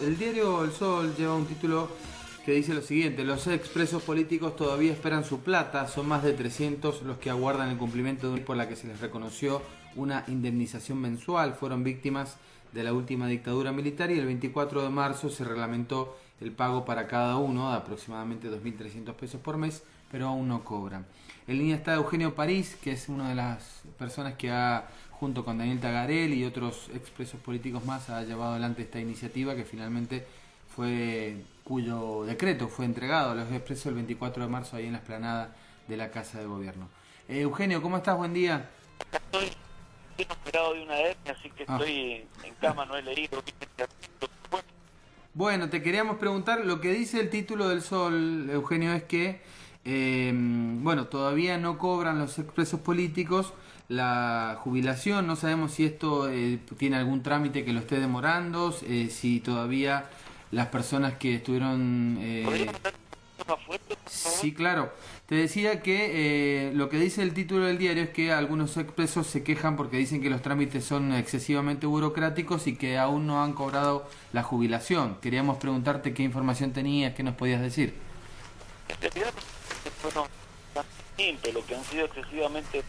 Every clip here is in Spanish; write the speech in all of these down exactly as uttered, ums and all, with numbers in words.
El diario El Sol lleva un título que dice lo siguiente: los expresos políticos todavía esperan su plata, son más de trescientos los que aguardan el cumplimiento de una ley por la que se les reconoció una indemnización mensual, fueron víctimas de la última dictadura militar y el veinticuatro de marzo se reglamentó el pago para cada uno de aproximadamente dos mil trescientos pesos por mes, pero aún no cobran. En línea está Eugenio París, que es una de las personas que ha, junto con Daniel Tagarel y otros expresos políticos más, ha llevado adelante esta iniciativa que finalmente fue, cuyo decreto fue entregado a los expresos el veinticuatro de marzo ahí en la explanada de la Casa de Gobierno. Eh, Eugenio, ¿cómo estás? Buen día. Estoy operado de una hernia, así que ah. estoy en cama, no he leído. Bueno, te queríamos preguntar, lo que dice el título del Sol, Eugenio, es que eh, bueno, todavía no cobran los expresos políticos la jubilación. No sabemos si esto eh, tiene algún trámite que lo esté demorando, eh, si todavía las personas que estuvieron... Eh, sí, claro. Te decía que eh, lo que dice el título del diario es que algunos expresos se quejan porque dicen que los trámites son excesivamente burocráticos y que aún no han cobrado la jubilación. Queríamos preguntarte qué información tenías, qué nos podías decir. En realidad, bueno, tan simple, lo que han sido excesivamente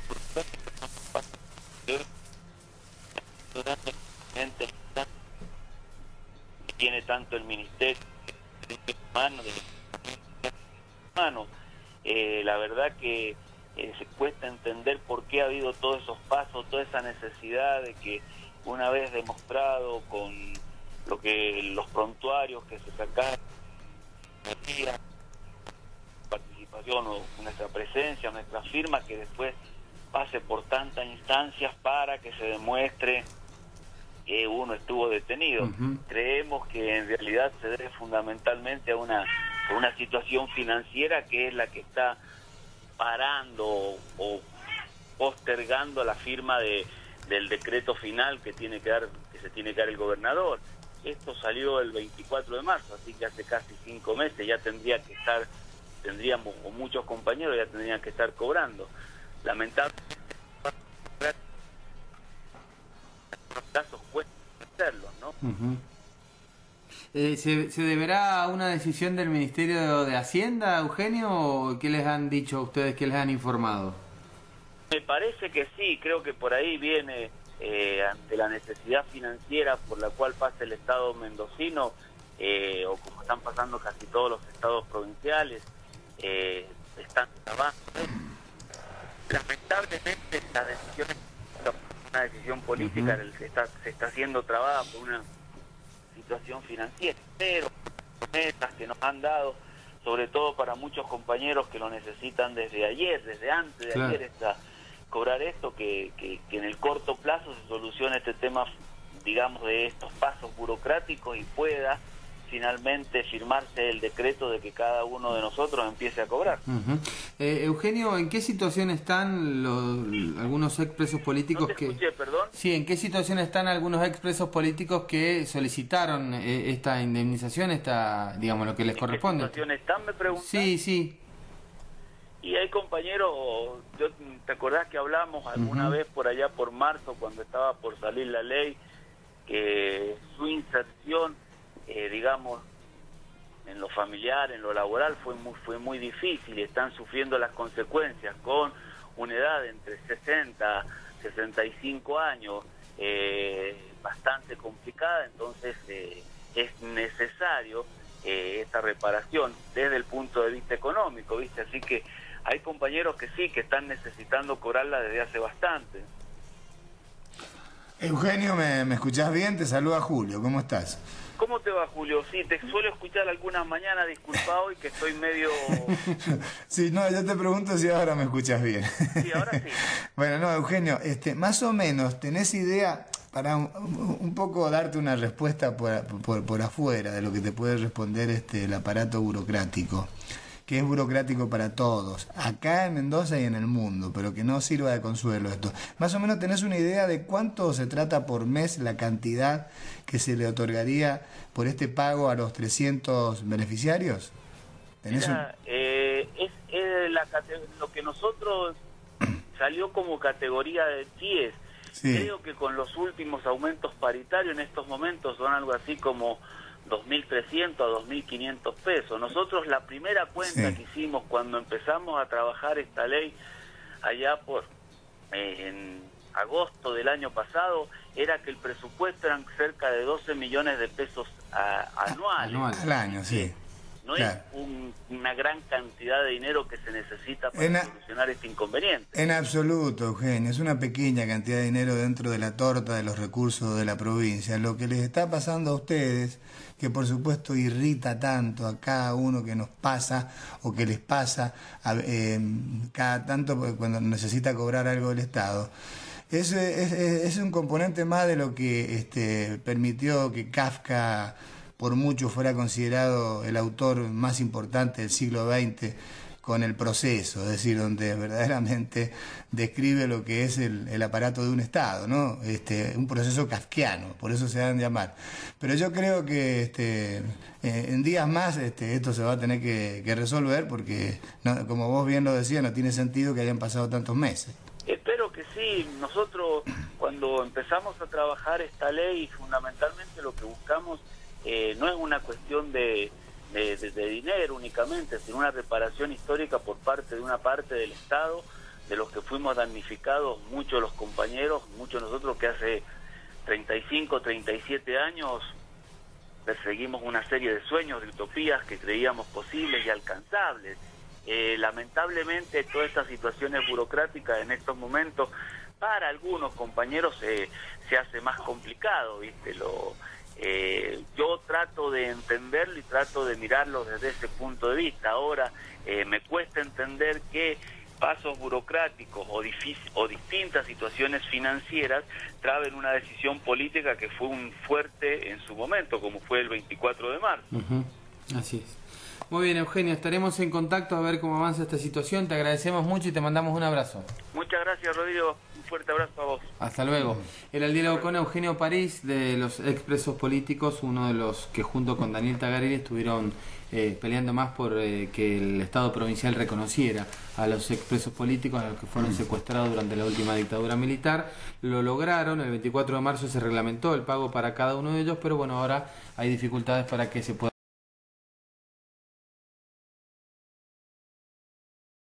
tiene tanto el ministerio de mano de mano. Eh, la verdad que eh, se cuesta entender por qué ha habido todos esos pasos, toda esa necesidad de que una vez demostrado con lo que los prontuarios que se sacaron, participación o nuestra presencia, nuestra firma, que después pase por tantas instancias para que se demuestre que uno estuvo detenido. Uh-huh. Creemos que en realidad se debe fundamentalmente a una una situación financiera que es la que está parando o, o postergando la firma de del decreto final que tiene que dar que se tiene que dar el gobernador. Esto salió el veinticuatro de marzo, así que hace casi cinco meses ya tendría que estar tendríamos o muchos compañeros ya tendrían que estar cobrando. Lamentablemente los casos cuesta hacerlo, ¿no? Uh-huh. Eh, ¿se, ¿Se deberá a una decisión del Ministerio de Hacienda, Eugenio, o qué les han dicho a ustedes, qué les han informado? Me parece que sí, creo que por ahí viene, eh, ante la necesidad financiera por la cual pasa el Estado mendocino, eh, o como están pasando casi todos los estados provinciales, eh, están trabajando. Lamentablemente la decisión es una decisión política, uh-huh. se, está, se está haciendo trabada por una situación financiera, pero metas que nos han dado, sobre todo para muchos compañeros que lo necesitan desde ayer, desde antes de claro. ayer, está cobrar esto, que, que, que en el corto plazo se solucione este tema, digamos, de estos pasos burocráticos y pueda finalmente firmarse el decreto de que cada uno de nosotros empiece a cobrar. Uh-huh. eh, Eugenio, ¿en qué situación están los, algunos expresos políticos no te escuché, que... perdón? Sí, ¿en qué situación están algunos expresos políticos que solicitaron eh, esta indemnización, esta, digamos, lo que les ¿En corresponde? ¿En qué situación están, me preguntan? Sí, sí. Y hay compañeros, yo, ¿te acordás que hablamos alguna uh-huh. vez por allá por marzo, cuando estaba por salir la ley, que su inserción, eh, digamos, en lo familiar, en lo laboral, fue muy, fue muy difícil y están sufriendo las consecuencias con una edad entre sesenta, sesenta y cinco años, eh, bastante complicada? Entonces eh, es necesario eh, esta reparación desde el punto de vista económico, ¿viste? Así que hay compañeros que sí, que están necesitando cobrarla desde hace bastante. Eugenio, ¿me, me escuchás bien? Te saluda Julio, ¿cómo estás? ¿Cómo te va, Julio? Sí, te suelo escuchar algunas mañanas, disculpa hoy que estoy medio... Sí, no, yo te pregunto si ahora me escuchas bien. Sí, ahora sí. Bueno, no, Eugenio, este, más o menos, ¿tenés idea, para un, un poco darte una respuesta por, por, por afuera de lo que te puede responder este, el aparato burocrático, que es burocrático para todos, acá en Mendoza y en el mundo, pero que no sirva de consuelo esto? Más o menos, ¿tenés una idea de cuánto se trata por mes la cantidad que se le otorgaría por este pago a los trescientos beneficiarios? ¿Tenés Mira, un... eh, es, es la, lo que nosotros salió como categoría de C I E S. Sí. Creo que con los últimos aumentos paritarios en estos momentos son algo así como dos mil trescientos a dos mil quinientos pesos. Nosotros la primera cuenta sí. que hicimos cuando empezamos a trabajar esta ley allá por eh, en agosto del año pasado era que el presupuesto eran cerca de doce millones de pesos a, anuales. Anual. Al año, sí. No claro. es un, una gran cantidad de dinero que se necesita para en solucionar este inconveniente. En absoluto, Eugenio, es una pequeña cantidad de dinero dentro de la torta de los recursos de la provincia. Lo que les está pasando a ustedes, que por supuesto irrita tanto a cada uno que nos pasa o que les pasa a, eh, cada tanto cuando necesita cobrar algo del Estado, es, es, es un componente más de lo que este, permitió que Kafka por mucho fuera considerado el autor más importante del siglo veinte con El Proceso, es decir, donde verdaderamente describe lo que es el, el aparato de un Estado, ¿no? Este, un proceso kafkiano, por eso se dan a llamar. Pero yo creo que este, eh, en días más este, esto se va a tener que, que resolver porque, no, como vos bien lo decías, no tiene sentido que hayan pasado tantos meses. Espero que sí. Nosotros cuando empezamos a trabajar esta ley, fundamentalmente lo que buscamos Eh, no es una cuestión de, de, de, de dinero únicamente, sino una reparación histórica por parte de una parte del Estado, de los que fuimos damnificados, muchos de los compañeros, muchos de nosotros que hace treinta y cinco, treinta y siete años perseguimos una serie de sueños, de utopías que creíamos posibles y alcanzables. Eh, lamentablemente todas estas situaciones burocráticas en estos momentos, para algunos compañeros eh, se hace más complicado, ¿viste? Lo... Eh, yo trato de entenderlo y trato de mirarlo desde ese punto de vista. Ahora, eh, me cuesta entender que pasos burocráticos o, o distintas situaciones financieras traben una decisión política que fue un fuerte en su momento, como fue el veinticuatro de marzo. Uh-huh. Así es. Muy bien, Eugenio, estaremos en contacto a ver cómo avanza esta situación. Te agradecemos mucho y te mandamos un abrazo. Muchas gracias, Rodrigo. Un fuerte abrazo a vos. Hasta luego. Era el diálogo con Eugenio París, de los expresos políticos, uno de los que junto con Daniel Tagarelli estuvieron eh, peleando más por eh, que el Estado provincial reconociera a los expresos políticos, a los que fueron secuestrados durante la última dictadura militar. Lo lograron, el veinticuatro de marzo se reglamentó el pago para cada uno de ellos, pero bueno, ahora hay dificultades para que se pueda